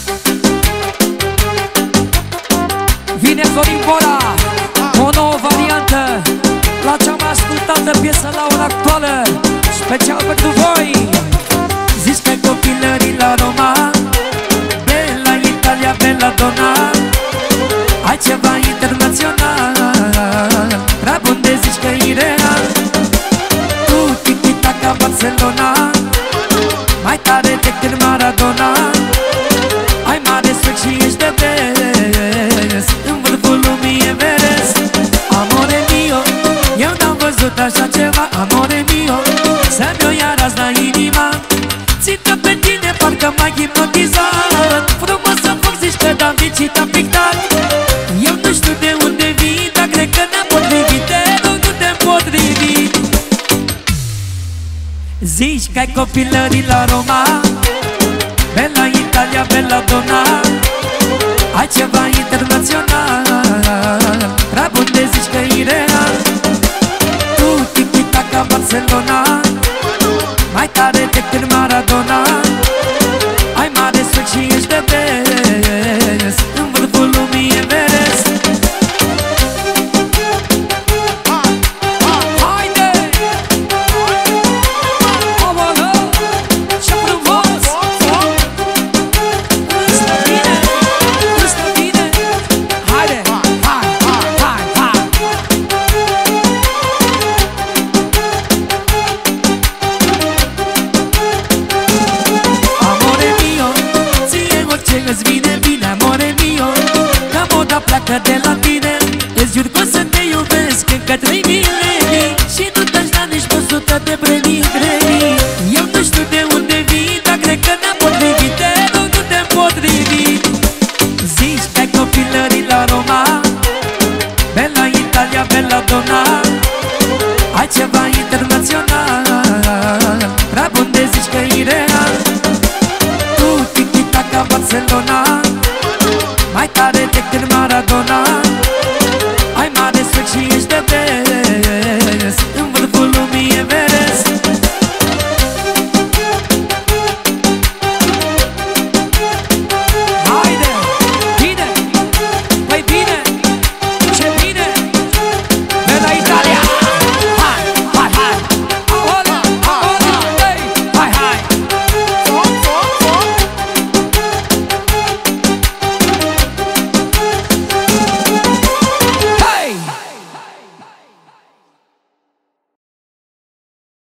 Vine Florin Bora, o nouă variantă la cea mai ascultată piesă la ora actuală, special pentru voi. Zici că copilării la Roma, Bella Italia, Bella Donna, ai ceva internațional, prea bun de zici că e real. Tu tiki-taka Barcelona, mai tare decât Maradona, ai mare swag și ești de best, în vârful lumii Everest. Amore mio, eu n-am văzut așa ceva. Amore mio, să-mi o ia raz la inima, țin-te pe tine, parcă m-ai hipnotizat. Frumos să fac, zici că Da Vinci t-a pictat. Eu nu știu de unde vii, dar cred că ne-am potrivit. Te rog, nu te-am potrivit. Zici că ai copilării la Roma, Bella Italia, Bella Donna, ai ceva internațional, prea bun de zici că e real. Tu tiki-taka Barcelona, mai tare decât Maradona, ai mare swag și ești de best, în vârful lumii Everest. Haide! Omolă! Ce frumos! Însă bine! Însă bine! Haide! Hai! Hai! Hai! Hai! Amore mio, ție orice îți vine bine. Amore mio, ca moda pleacă de la tine. Îți jur că o să te iubesc încă 3 milenii și nu te-aș da nici 100 de premii. Eu nu știu de unde vii, dar cred că ne-am potrivit. Te rog, nu te-am potrivit. Zici că ai copilării la Roma, Bella Italia, Bella Donna, ai ceva internațional, prea bun de zici că e real. Tu tiki-taka Barcelona,